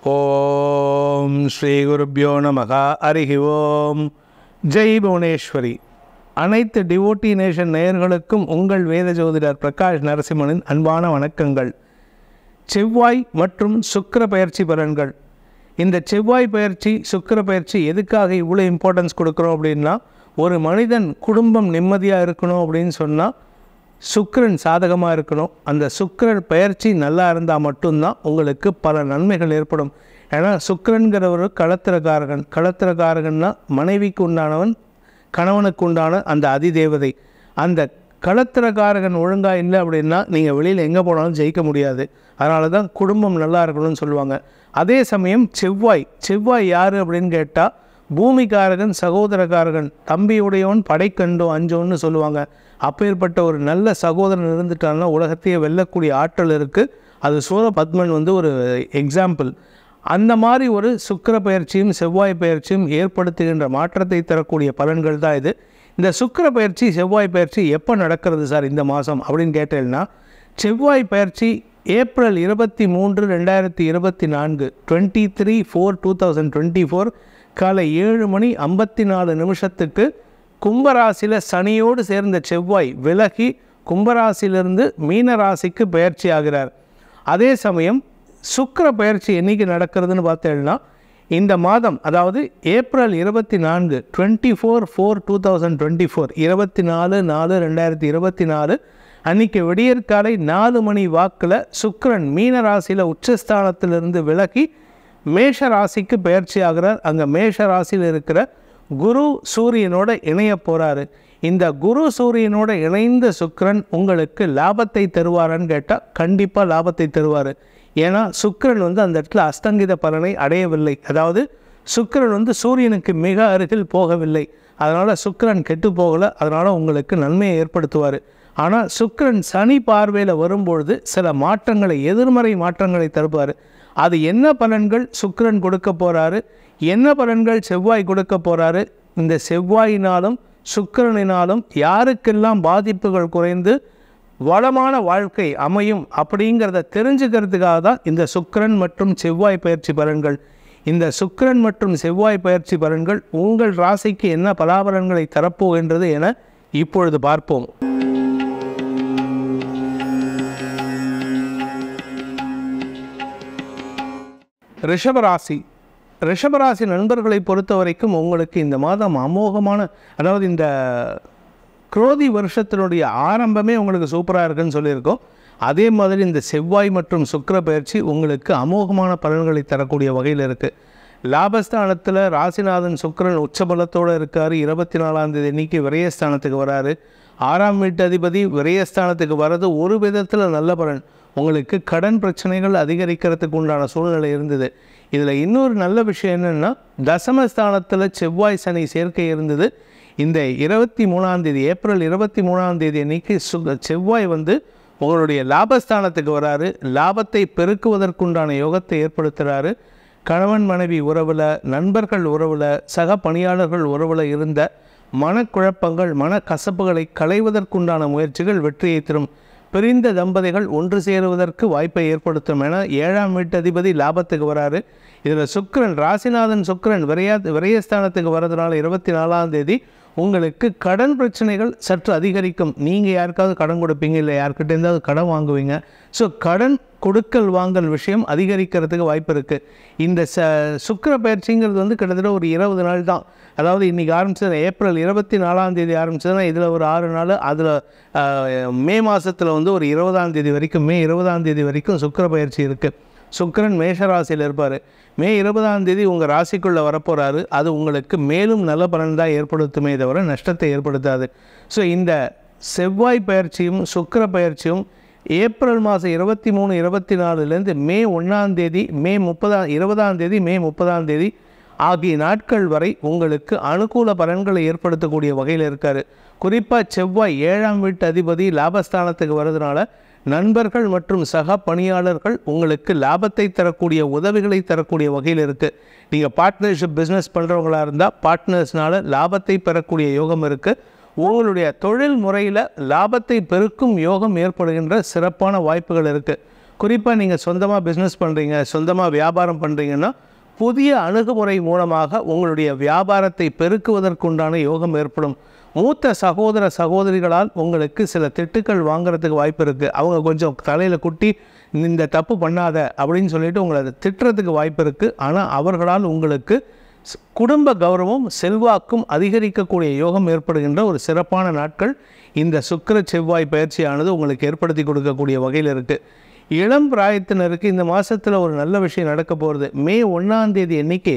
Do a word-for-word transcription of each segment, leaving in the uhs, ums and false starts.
ஓம் ஸ்ரீ குருப்யோ நமக. ஹரிஹி ஓம். ஜெய் புவனேஸ்வரி. அனைத்து டிவோட்டி நேஷன் நேயர்களுக்கும் உங்கள் வேத ஜோதிடர் பிரகாஷ் நரசிம்மனின் அன்பான வணக்கங்கள். செவ்வாய் மற்றும் சுக்கிர பயிற்சி பலன்கள். இந்த செவ்வாய் பயிற்சி சுக்கிர பயிற்சி எதுக்காக இவ்வளோ இம்பார்ட்டன்ஸ் கொடுக்குறோம் அப்படின்னா, ஒரு மனிதன் குடும்பம் நிம்மதியாக இருக்கணும் அப்படின்னு சொன்னால் சுக்கிரன் சாதகமாக இருக்கணும். அந்த சுக்கிரன் பயிற்சி நல்லா இருந்தால் மட்டும்தான் உங்களுக்கு பல நன்மைகள் ஏற்படும். ஏன்னா சுக்கிரன்கிற ஒரு களத்திரக்காரகன். களத்திரக்காரகன்னா மனைவிக்கு உண்டானவன், கணவனுக்கு உண்டான அந்த அதிதேவதை. அந்த களத்திரக்காரகன் ஒழுங்காக இல்லை அப்படின்னா நீங்கள் வெளியில் எங்கே போனாலும் ஜெயிக்க முடியாது. அதனால தான் குடும்பம் நல்லா இருக்கணும்னு சொல்லுவாங்க. அதே சமயம் செவ்வாய் செவ்வாய் யார் அப்படின்னு கேட்டால், பூமிக்காரகன், சகோதரக்காரகன், தம்பியுடையவன் படைக்கண்டோ அஞ்சோன்னு சொல்லுவாங்க. அப்பேற்பட்ட ஒரு நல்ல சகோதரன் இருந்துட்டாங்கன்னா உலகத்தையே வெல்லக்கூடிய ஆற்றல் இருக்குது. அது சூரபத்மன் வந்து ஒரு எக்ஸாம்பிள். அந்த மாதிரி ஒரு சுக்கிர பயிற்சியும் செவ்வாய் பயிற்சியும் ஏற்படுத்துகின்ற மாற்றத்தை தரக்கூடிய பலன்கள் தான் இது. இந்த சுக்கிர பயிற்சி செவ்வாய் பயிற்சி எப்போ நடக்கிறது சார் இந்த மாதம் அப்படின்னு கேட்டேன்னா, செவ்வாய் பயிற்சி ஏப்ரல் இருபத்தி மூன்று ரெண்டாயிரத்தி இருபத்தி நான்கு twenty three four two thousand twenty four காலை ஏழு மணி ஐம்பத்தி நாலு நிமிஷத்துக்கு கும்பராசியில் சனியோடு சேர்ந்த செவ்வாய் விலகி கும்பராசிலிருந்து மீன ராசிக்கு பயிற்சி ஆகிறார். அதே சமயம் சுக்கிர பயிற்சி என்றைக்கு நடக்கிறதுன்னு பார்த்தேன்னா, இந்த மாதம் அதாவது ஏப்ரல் இருபத்தி நான்கு twenty four four two thousand twenty four இருபத்தி நாலு நாலு ரெண்டாயிரத்தி இருபத்தி நாலு அன்றைக்கி விடியற்காலை நாலு மணி வாக்கில் சுக்கிரன் மீன ராசியில் உச்சஸ்தானத்திலிருந்து விலகி மேஷ ராசிக்கு பயிற்சி ஆகிறார். அங்கே மேஷ ராசியில் இருக்கிற குரு சூரியனோட இணைய போகிறாரு. இந்த குரு சூரியனோட இணைந்த சுக்கிரன் உங்களுக்கு லாபத்தை தருவாரான்னு கேட்டால் கண்டிப்பாக லாபத்தை தருவார். ஏன்னா சுக்கிரன் வந்து அந்த இடத்துல அஸ்தங்கித பலனை அடையவில்லை. அதாவது சுக்கிரன் வந்து சூரியனுக்கு மிக அருகில் போகவில்லை. அதனால் சுக்கிரன் கெட்டு போகலை. அதனால் உங்களுக்கு நன்மையை ஏற்படுத்துவார். ஆனால் சுக்கிரன் சனி பார்வையில் வரும்பொழுது சில மாற்றங்களை, எதிர்மறை மாற்றங்களை தருவார். அது என்ன பலன்கள் சுக்கிரன் கொடுக்க போகிறாரு, என்ன பலன்கள் செவ்வாய் கொடுக்க போகிறாரு, இந்த செவ்வாயினாலும் சுக்கிரனினாலும் யாருக்கெல்லாம் பாதிப்புகள் குறைந்து வளமான வாழ்க்கை அமையும் அப்படிங்கிறத தெரிஞ்சுக்கிறதுக்காக தான் இந்த சுக்கிரன் மற்றும் செவ்வாய் பயிற்சி பலன்கள். இந்த சுக்கிரன் மற்றும் செவ்வாய் பயிற்சி பலன்கள் உங்கள் ராசிக்கு என்ன பலாபலன்களை தரப்போகின்றது என இப்பொழுது பார்ப்போம். ரிஷபராசி. ரிஷபராசி நண்பர்களை பொறுத்த வரைக்கும் உங்களுக்கு இந்த மாதம் அமோகமான, அதாவது இந்த குரோதி வருஷத்தினுடைய ஆரம்பமே உங்களுக்கு சூப்பராக இருக்குன்னு சொல்லியிருக்கோம். அதே மாதிரி இந்த செவ்வாய் மற்றும் சுக்கிர பயிற்சி உங்களுக்கு அமோகமான பலன்களை தரக்கூடிய வகையில் இருக்குது. லாபஸ்தானத்தில் ராசிநாதன் சுக்கிரன் உச்சபலத்தோடு இருக்கார். இருபத்தி நாலாம் தேதி அன்றைக்கி விரயஸ்தானத்துக்கு வராரு. ஆறாம் வீட்டு அதிபதி விரயஸ்தானத்துக்கு வர்றது ஒரு விதத்தில் நல்ல பலன். உங்களுக்கு கடன் பிரச்சனைகள் அதிகரிக்கிறதுக்கு உண்டான சூழ்நிலை இருந்தது. இதில் இன்னொரு நல்ல விஷயம் என்னென்னா, தசமஸ்தானத்தில் செவ்வாய் சனி சேர்க்கை இருந்தது. இந்த இருபத்தி மூணாம் தேதி ஏப்ரல் இருபத்தி மூணாம் தேதி அன்றைக்கி சு செவ்வாய் வந்து உங்களுடைய லாபஸ்தானத்துக்கு வராரு. லாபத்தை பெருக்குவதற்குண்டான யோகத்தை ஏற்படுத்துகிறாரு. கணவன் மனைவி உறவில், நண்பர்கள் உறவில், சக பணியாளர்கள் உறவில் இருந்த மனக்குழப்பங்கள், மனக்கசப்புகளை களைவதற்குண்டான முயற்சிகள் வெற்றியை தரும். பிரிந்த தம்பதிகள் ஒன்று சேருவதற்கு வாய்ப்பை ஏற்படுத்தும். என ஏழாம் வீட்டு அதிபதி லாபத்துக்கு வராரு. இதில் சுக்கிரன், ராசிநாதன் சுக்கிரன் விரையா விரயஸ்தானத்துக்கு வர்றதுனால இருபத்தி நாலாம் தேதி உங்களுக்கு கடன் பிரச்சனைகள் சற்று அதிகரிக்கும். நீங்கள் யாருக்காவது கடன் கொடுப்பீங்க, இல்லை யார்கிட்டேருந்தாவது கடன் வாங்குவீங்க. ஸோ கடன் கொடுக்கல் வாங்கல் விஷயம் அதிகரிக்கிறதுக்கு வாய்ப்பு இருக்குது. இந்த ச சுக்கிர பயிற்சிங்கிறது வந்து கிட்டத்தட்ட ஒரு இருபது நாள் தான். அதாவது இன்றைக்கி ஆரம்பிச்சது ஏப்ரல் இருபத்தி நாலாம் தேதி ஆரம்பிச்சதுன்னா இதில் ஒரு ஆறு நாள், அதில் மே மாதத்தில் வந்து ஒரு இருபதாம் தேதி வரைக்கும், மே இருபதாம் தேதி வரைக்கும் சுக்கிர பயிற்சி இருக்குது. சுக்கிரன் மேஷ ராசியில் இருப்பார். மே இருபதாம் தேதி உங்கள் ராசிக்குள்ளே வரப்போகிறாரு. அது உங்களுக்கு மேலும் நல்ல பலன் தான் ஏற்படுத்துமே தவிர நஷ்டத்தை ஏற்படுத்தாது. ஸோ இந்த செவ்வாய் பயிற்சியும் சுக்கிர பயிற்சியும் ஏப்ரல் மாதம் இருபத்தி மூணு இருபத்தி நாலுலேருந்து மே ஒன்றாம் தேதி மே முப்பதாம் இருபதாம் தேதி மே முப்பதாம் தேதி ஆகிய நாட்கள் வரை உங்களுக்கு அனுகூல பலன்களை ஏற்படுத்தக்கூடிய வகையில் இருக்கார். குறிப்பாக செவ்வாய் ஏழாம் வீட்டு அதிபதி லாபஸ்தானத்துக்கு வர்றதுனால நண்பர்கள் மற்றும் சக பணியாளர்கள் உங்களுக்கு லாபத்தை தரக்கூடிய, உதவிகளை தரக்கூடிய வகையில் இருக்குது. நீங்கள் பார்ட்னர்ஷிப் பிஸ்னஸ் பண்ணுறவங்களாக இருந்தால் பார்ட்னர்ஸ்னால் லாபத்தை பெறக்கூடிய யோகம் இருக்குது. உங்களுடைய தொழில் முறையில் லாபத்தை பெருக்கும் யோகம் ஏற்படுகின்ற சிறப்பான வாய்ப்புகள் இருக்குது. குறிப்பாக நீங்கள் சொந்தமாக பிஸ்னஸ் பண்ணுறீங்க, சொந்தமாக வியாபாரம் பண்ணுறீங்கன்னா புதிய அணுகுமுறை மூலமாக உங்களுடைய வியாபாரத்தை பெருக்குவதற்குண்டான யோகம் ஏற்படும். மூத்த சகோதர சகோதரிகளால் உங்களுக்கு சில திட்டுக்கள் வாங்குறதுக்கு வாய்ப்பு இருக்குது. அவங்க கொஞ்சம் தலையில் குட்டி இந்த தப்பு பண்ணாத அப்படின்னு சொல்லிட்டு உங்களை திட்டுறதுக்கு வாய்ப்பு இருக்குது. ஆனால் அவர்களால் உங்களுக்கு குடும்ப கௌரவம் செல்வாக்கும் அதிகரிக்கக்கூடிய யோகம் ஏற்படுகின்ற ஒரு சிறப்பான நாட்கள் இந்த சுக்கிர செவ்வாய் பயிற்சியானது உங்களுக்கு ஏற்படுத்தி கொடுக்கக்கூடிய வகையில் இருக்குது. இளம் பிராயத்தினருக்கு இந்த மாதத்தில் ஒரு நல்ல விஷயம் நடக்க போகிறது. மே ஒன்றாம் தேதி அன்னைக்கு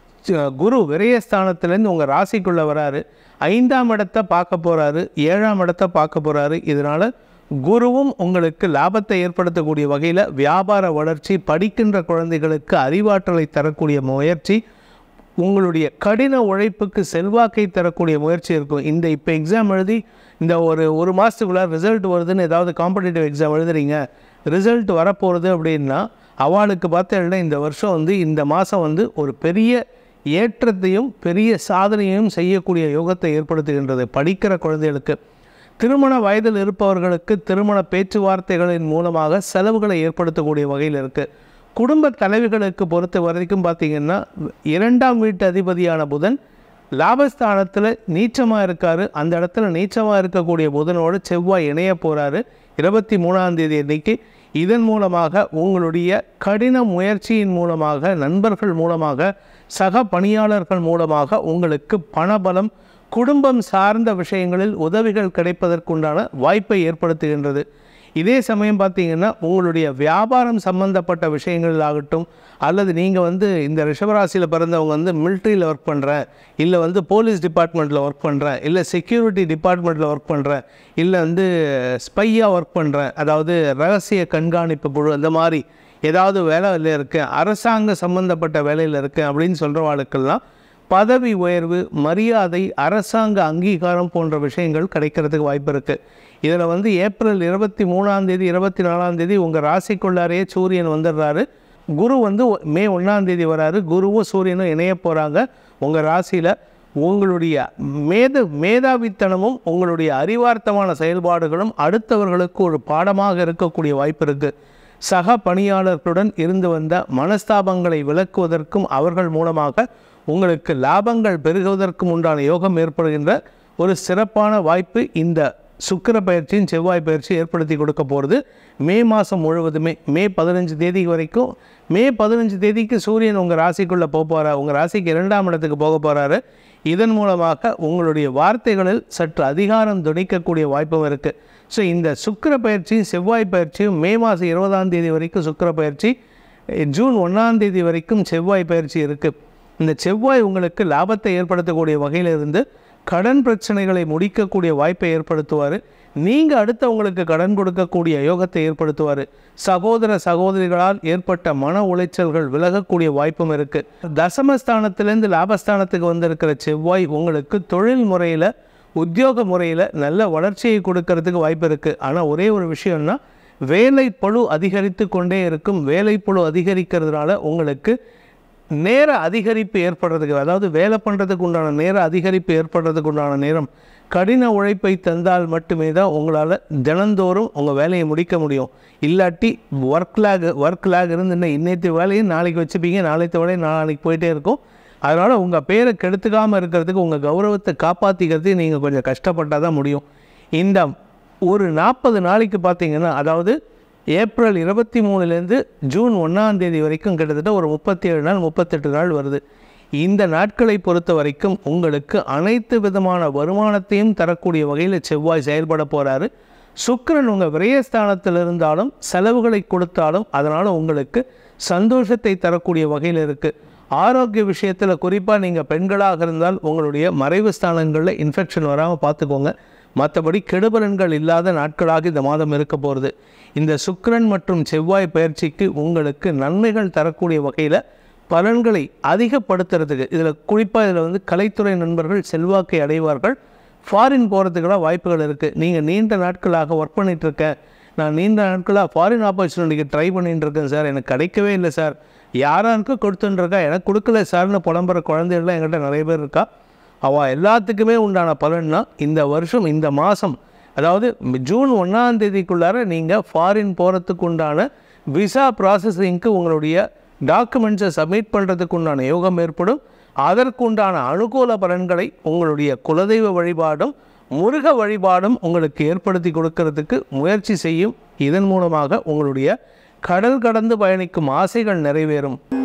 குரு விரயஸ்தானத்திலேருந்து உங்கள் ராசிக்குள்ளே வராரு. ஐந்தாம் இடத்தை பார்க்க போகிறாரு, ஏழாம் இடத்தை பார்க்க போகிறாரு. இதனால் குருவும் உங்களுக்கு லாபத்தை ஏற்படுத்தக்கூடிய வகையில் வியாபார வளர்ச்சி, படிக்கின்ற குழந்தைகளுக்கு அறிவாற்றலை தரக்கூடிய முயற்சி, உங்களுடைய கடின உழைப்புக்கு செல்வாக்கை தரக்கூடிய முயற்சி இருக்கும். இந்த இப்போ எக்ஸாம் எழுதி இந்த ஒரு ஒரு மாதத்துக்குள்ளே ரிசல்ட் வருதுன்னு ஏதாவது காம்படிட்டிவ் எக்ஸாம் எழுதுறீங்க, ரிசல்ட் வரப்போகிறது அப்படின்னா அவளுக்கு பார்த்தா இந்த வருஷம் வந்து இந்த மாதம் வந்து ஒரு பெரிய ஏற்றத்தையும் பெரிய சாதனையும் செய்யக்கூடிய யோகத்தை ஏற்படுத்துகின்றது. படிக்கிற குழந்தைகளுக்கு, திருமண வயதில் இருப்பவர்களுக்கு திருமண பேச்சுவார்த்தைகளின் மூலமாக செலவுகளை ஏற்படுத்தக்கூடிய வகையில் இருக்குது. குடும்ப தலைவிகளுக்கு பொறுத்த வரைக்கும் பார்த்திங்கன்னா இரண்டாம் வீட்டு அதிபதியான புதன் லாபஸ்தானத்தில் நீச்சமாக இருக்கார். அந்த இடத்துல நீச்சமாக இருக்கக்கூடிய புதனோடு செவ்வாய் இணைய போகிறாரு இருபத்தி மூணாம் தேதி அன்னைக்கு. இதன் மூலமாக உங்களுடைய கடின முயற்சியின் மூலமாக, நண்பர்கள் மூலமாக, சக பணியாளர்கள் மூலமாக உங்களுக்கு பணபலம், குடும்பம் சார்ந்த விஷயங்களில் உதவிகள் கிடைப்பதற்குண்டான வாய்ப்பை ஏற்படுத்துகின்றது. இதே சமயம் பார்த்திங்கன்னா உங்களுடைய வியாபாரம் சம்பந்தப்பட்ட விஷயங்கள் ஆகட்டும், அல்லது நீங்கள் வந்து இந்த ரிஷபராசியில் பிறந்தவங்க வந்து மிலிட்ரியில் ஒர்க் பண்ணுறேன், இல்லை வந்து போலீஸ் டிபார்ட்மெண்ட்டில் ஒர்க் பண்ணுறேன், இல்லை செக்யூரிட்டி டிபார்ட்மெண்ட்டில் ஒர்க் பண்ணுறேன், இல்லை வந்து ஸ்பையாக ஒர்க் பண்ணுறேன், அதாவது ரகசிய கண்காணிப்பு குழு, அந்த மாதிரி ஏதாவது வேலையில் இருக்கேன், அரசாங்க சம்பந்தப்பட்ட வேலையில் இருக்கேன் அப்படின்னு சொல்கிறவாளுக்கெல்லாம் பதவி உயர்வு, மரியாதை, அரசாங்க அங்கீகாரம் போன்ற விஷயங்கள் கிடைக்கிறதுக்கு வாய்ப்பு இருக்குது. இதில் வந்து ஏப்ரல் இருபத்தி மூணாம் தேதி இருபத்தி நாலாம் தேதி உங்கள் ராசிக்குள்ளாரே சூரியன் வந்துடுறாரு. குரு வந்து மே ஒன்றாம் தேதி வராரு. குருவும் சூரியனும் இணைய போகிறாங்க உங்கள் ராசியில். உங்களுடைய மேத மேதாவித்தனமும் உங்களுடைய அறிவார்த்தமான செயல்பாடுகளும் அடுத்தவர்களுக்கு ஒரு பாடமாக இருக்கக்கூடிய வாய்ப்பு இருக்குது. சக பணியாளர்களுடன் இருந்து வந்த மனஸ்தாபங்களை விளக்குவதற்கும் அவர்கள் மூலமாக உங்களுக்கு லாபங்கள் பெருகுவதற்கும் உண்டான யோகம் ஏற்படுகின்ற ஒரு சிறப்பான வாய்ப்பு இந்த சுக்கிர பயிற்சியின் செவ்வாய் பயிற்சி ஏற்படுத்தி கொடுக்க போகிறது. மே மாதம் முழுவதுமே மே பதினஞ்சு தேதி வரைக்கும். மே பதினஞ்சு தேதிக்கு சூரியன் உங்கள் ராசிக்குள்ளே போக போகிறார், உங்கள் ராசிக்கு இரண்டாம் இடத்துக்கு போக போகிறாரு. இதன் மூலமாக உங்களுடைய வார்த்தைகளில் சற்று அதிகாரம் துணிக்கக்கூடிய வாய்ப்பும் இருக்குது. ஸோ இந்த சுக்கிர பயிற்சியும் செவ்வாய் பயிற்சியும் மே மாதம் இருபதாம் தேதி வரைக்கும் சுக்கிர பயிற்சி, ஜூன் ஒன்றாம் தேதி வரைக்கும் செவ்வாய் பயிற்சி இருக்குது. இந்த செவ்வாய் உங்களுக்கு லாபத்தை ஏற்படுத்தக்கூடிய வகையில் இருந்து கடன் பிரச்சனைகளை முடிக்கக்கூடிய வாய்ப்பை ஏற்படுத்துவார். நீங்கள் அடுத்தவங்களுக்கு கடன் கொடுக்கக்கூடிய யோகத்தை ஏற்படுத்துவார். சகோதர சகோதரிகளால் ஏற்பட்ட மன உளைச்சல்கள் விலகக்கூடிய வாய்ப்பும் இருக்குது. தசமஸ்தானத்திலேருந்து லாபஸ்தானத்துக்கு வந்திருக்கிற செவ்வாய் உங்களுக்கு தொழில் முறையில், உத்தியோக முறையில் நல்ல வளர்ச்சியை கொடுக்கறதுக்கு வாய்ப்பு இருக்குது. ஆனால் ஒரே ஒரு விஷயம்னா வேலைப்பளு அதிகரித்து கொண்டே இருக்கும். வேலைப்பளு அதிகரிக்கிறதுனால உங்களுக்கு நேர அதிகரிப்பு ஏற்படுறதுக்கு, அதாவது வேலை பண்ணுறதுக்கு உண்டான நேர அதிகரிப்பு ஏற்படுறதுக்கு உண்டான நேரம் கடின உழைப்பை தந்தால் மட்டுமே தான் உங்களால் தினந்தோறும் உங்கள் வேலையை முடிக்க முடியும். இல்லாட்டி ஒர்க் லேக் ஒர்க் லேக் இருந்து இன்னைத்து வேலையை நாளைக்கு வச்சுப்பீங்க, நாளைத்த வேலையை நாளைக்கு போயிட்டே இருக்கும். அதனால் உங்கள் பேரை கெடுத்துக்காமல் இருக்கிறதுக்கு, உங்கள் கௌரவத்தை காப்பாற்றிக்கிறதுக்கு நீங்கள் கொஞ்சம் கஷ்டப்பட்டால் தான் முடியும். இந்த ஒரு நாற்பது நாளைக்கு பார்த்தீங்கன்னா, அதாவது ஏப்ரல் இருபத்தி மூணுலேருந்து ஜூன் ஒன்றாம் தேதி வரைக்கும் கிட்டத்தட்ட ஒரு முப்பத்தி ஏழு நாள் முப்பத்தெட்டு நாள் வருது. இந்த நாட்களை பொறுத்த வரைக்கும் உங்களுக்கு அனைத்து விதமான வருமானத்தையும் தரக்கூடிய வகையில் செவ்வாய் செயல்பட போகிறாரு. சுக்கிரன் உங்கள் விரயஸ்தானத்தில் இருந்தாலும் செலவுகளை கொடுத்தாலும் அதனால் உங்களுக்கு சந்தோஷத்தை தரக்கூடிய வகையில் இருக்குது. ஆரோக்கிய விஷயத்தில் குறிப்பாக நீங்கள் பெண்களாக இருந்தால் உங்களுடைய மறைவு ஸ்தானங்களில் இன்ஃபெக்ஷன் வராமல் பார்த்துக்கோங்க. மற்றபடி கெடுபலன்கள் இல்லாத நாட்களாக இந்த மாதம் இருக்க போகிறது. இந்த சுக்கிரன் மற்றும் செவ்வாய் பயிற்சிக்கு உங்களுக்கு நன்மைகள் தரக்கூடிய வகையில் பலன்களை அதிகப்படுத்துறதுக்கு, இதில் குறிப்பாக இதில் வந்து கலைத்துறை நண்பர்கள் செல்வாக்கை அடைவார்கள். ஃபாரின் போகிறதுக்கெல்லாம் வாய்ப்புகள் இருக்குது. நீங்கள் நீண்ட நாட்களாக ஒர்க் பண்ணிகிட்ருக்கேன், நான் நீண்ட நாட்களாக ஃபாரின் ஆப்பர்ச்சுனிட்டிக்கு ட்ரை பண்ணிகிட்டு இருக்கேன் சார், எனக்கு கிடைக்கவே இல்லை சார், யாராருக்கும் கொடுத்துட்டுருக்கா, எனக்கு கொடுக்கல சார்னு புலம்புற குழந்தைகள்லாம் என்கிட்ட நிறைய பேர் இருக்கா. அவள் எல்லாத்துக்குமே உண்டான பலன்னா இந்த வருஷம் இந்த மாதம், அதாவது ஜூன் ஒன்றாம் தேதிக்குள்ளார நீங்கள் ஃபாரின் போகிறதுக்கு உண்டான விசா ப்ராசஸிங்க்கு உங்களுடைய டாக்குமெண்ட்ஸை சப்மிட் பண்ணுறதுக்கு உண்டான யோகம் ஏற்படும். அதற்குண்டான அனுகூல பலன்களை உங்களுடைய குலதெய்வ வழிபாடும் முருக வழிபாடும் உங்களுக்கு ஏற்படுத்தி கொடுக்கறதுக்கு முயற்சி செய்யும். இதன் மூலமாக உங்களுடைய கடல் கடந்து பயணிக்கும் ஆசைகள் நிறைவேறும்.